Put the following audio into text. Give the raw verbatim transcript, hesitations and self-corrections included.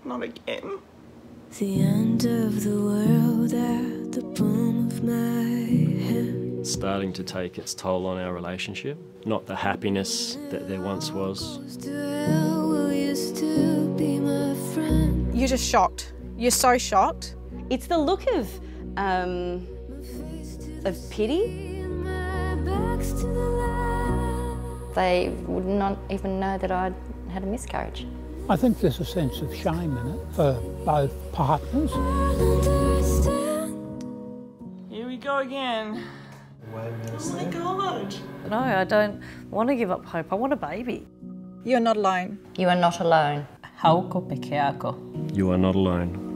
Not again. The end of the world at the palm of my hand. It's starting to take its toll on our relationship, not the happiness that there once was. You're just shocked. You're so shocked. It's the look of, um, of pity. They would not even know that I'd had a miscarriage. I think there's a sense of shame in it for both partners. Here we go again. Oh my God. No, I don't want to give up hope. I want a baby. You're not alone. You are not alone. Hauko peke ako. You are not alone.